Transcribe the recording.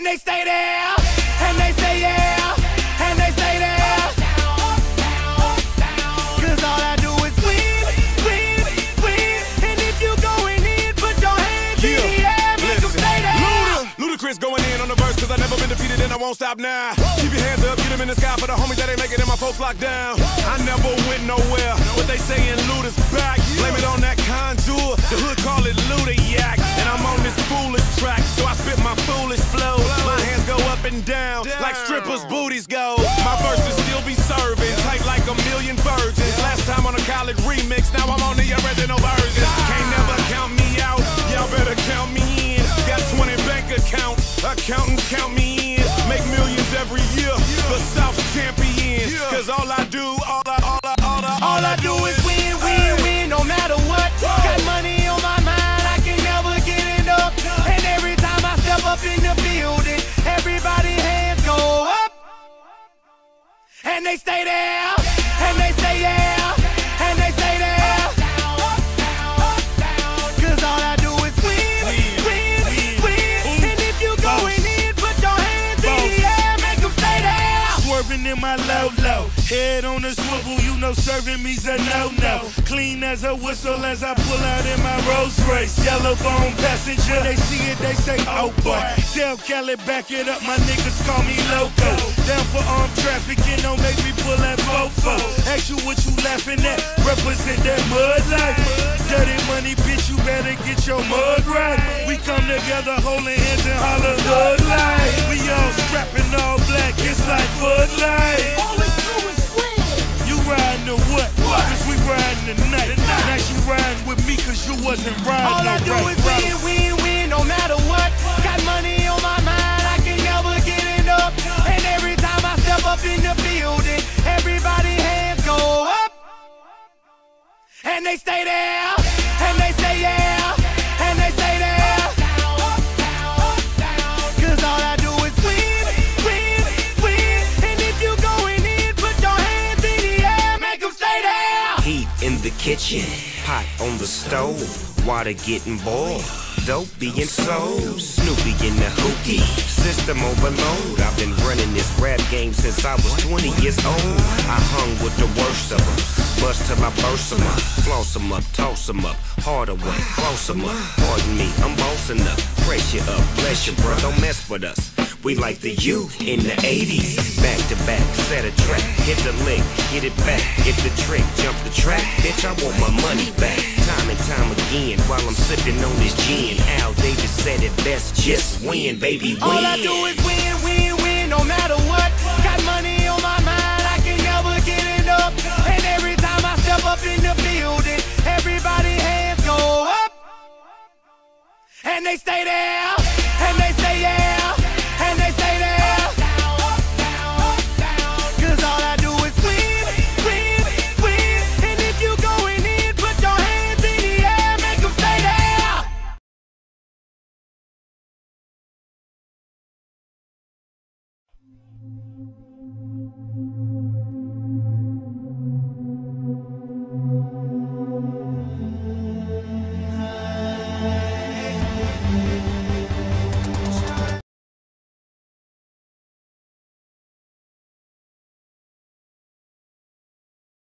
they stay there, and they say yeah, and they stay there. Cause all I do is win, win, win. And if you going in, put your hands in the air, make them stay there. Ludacris going in on the verse, cause I never been defeated and I won't stop now. Keep your hands up, get them in the sky for the homies that ain't making it and my folks locked down. I never went nowhere, but they saying Luda's back. Blame it on that contour, the hood call it Luda-yak. And I'm on this foolish track, so I spit my foolish flow. My hands go up and down, like strippers' booties go. My verses still be serving, tight like a million virgins. Last time on a college remix, now I'm on the original version. Can't never count me out, y'all better count me in. Got 20 bank accounts, accountants count me in. Make millions every year, the South's champion. Cause all I do, all I do is win, win, win, no matter what. Got money on my mind, I can never get it up. And every time I step up in the building, everybody hands go up. And they stay there, and they say yeah, and they stay there. Cause all I do is win, win, win. And if you going in, put your hands in the air, make them stay there. Swerving in my low-low, head on the swivel, you know serving me's a no-no. Clean as a whistle as I pull out in my Rolls Royce. Yellow bone passenger, they see it, they say, oh boy. Tell Cali, back it up, my niggas call me loco. Down for armed trafficking, don't make me pull that fofo. Ask you what you laughing at, represent that mud life. Dirty money, bitch, you better get your mud right. We come together holding hands and holler good life. We all strapping all black, it's like Bud Light. All we do is win. You riding to what? Cause we riding tonight. Now you riding with me cause you wasn't riding. All I do is win, win, win, no matter what. Got money on my mind, I can never get it up. And every time I step up in the building, everybody hands go up. And they stay there, and they say yeah, and they stay there. Cause all I do is win, win, win. And if you going in, put your hands in the air, make them stay there. Heat in the kitchen, pot on the stove, water getting boiled, dope being sold, Snoopy in the hoopty, system overload. I've been running this rap game since I was 20 years old. I hung with the worst of them, bust till I burst them up, floss them up, toss them up, harder way, close them up. Pardon me, I'm bossing up, brace you up, bless you, bro, don't mess with us. We like the U in the 80s. Back to back, set a track, hit the lick, get it back, get the trick, jump the track. Bitch, I want my money back. Time and time again, while I'm sipping on this gin. Al Davis said it best, just win, baby, win. All I do is win, win, win, no matter what. Got money on my mind, I can never get it up. And every time I step up in the building, everybody hands go up. And they stay there.